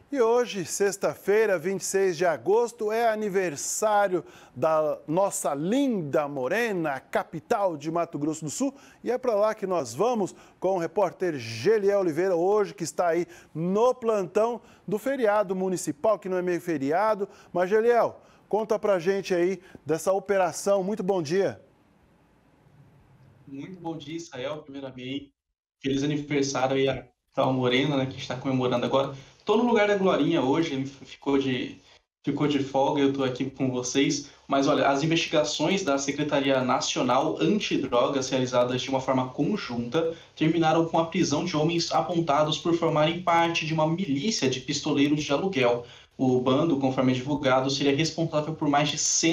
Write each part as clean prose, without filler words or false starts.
E hoje, sexta-feira, 26 de agosto, é aniversário da nossa linda Morena, capital de Mato Grosso do Sul. E é para lá que nós vamos com o repórter Geliel Oliveira, hoje que está aí no plantão do feriado municipal, que não é meio feriado. Mas, Geliel, conta pra gente aí dessa operação. Muito bom dia. Muito bom dia, Israel, primeiramente. Feliz aniversário aí a tal Morena, né, que está comemorando agora. Estou no lugar da Glorinha hoje, ele ficou de folga, eu estou aqui com vocês. Mas olha, as investigações da Secretaria Nacional Antidrogas, realizadas de uma forma conjunta, terminaram com a prisão de homens apontados por formarem parte de uma milícia de pistoleiros de aluguel. O bando, conforme divulgado, seria responsável por mais de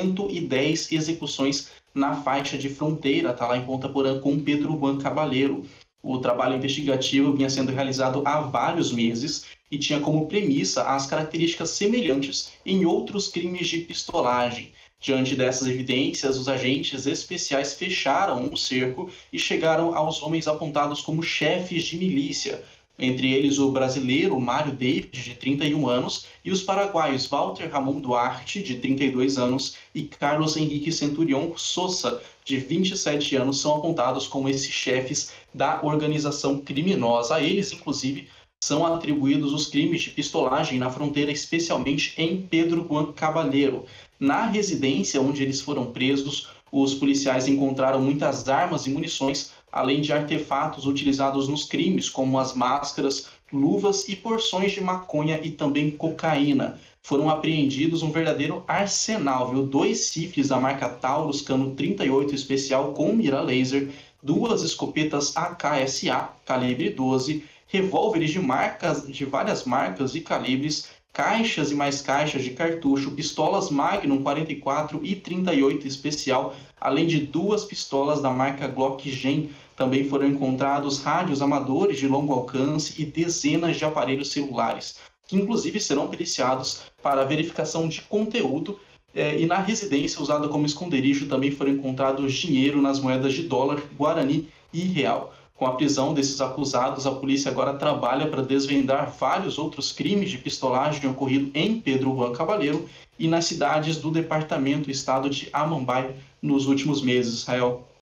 110 execuções na faixa de fronteira, tá lá em Ponta Porã, com Pedro Juan Cabaleiro. O trabalho investigativo vinha sendo realizado há vários meses e tinha como premissa as características semelhantes em outros crimes de pistolagem. Diante dessas evidências, os agentes especiais fecharam um cerco e chegaram aos homens apontados como chefes de milícia, entre eles o brasileiro Mário David, de 31 anos, e os paraguaios Walter Ramon Duarte, de 32 anos, e Carlos Henrique Centurion Sosa, de 27 anos, são apontados como esses chefes da organização criminosa. A eles, inclusive, são atribuídos os crimes de pistolagem na fronteira, especialmente em Pedro Juan Cabaleiro. Na residência onde eles foram presos, os policiais encontraram muitas armas e munições, além de artefatos utilizados nos crimes, como as máscaras, luvas e porções de maconha e também cocaína. Foram apreendidos um verdadeiro arsenal, viu? 2 rifles da marca Taurus Cano 38 especial com mira laser, 2 escopetas AKSA calibre 12, revólveres de várias marcas e calibres, caixas e mais caixas de cartucho, pistolas Magnum 44 e 38 especial, além de 2 pistolas da marca Glock Gen. Também foram encontrados rádios amadores de longo alcance e dezenas de aparelhos celulares, que inclusive serão periciados para verificação de conteúdo. E na residência usada como esconderijo também foram encontrados dinheiro nas moedas de dólar, guarani e real. Com a prisão desses acusados, a polícia agora trabalha para desvendar vários outros crimes de pistolagem ocorrido em Pedro Juan Cabaleiro e nas cidades do departamento e estado de Amambai nos últimos meses, Israel.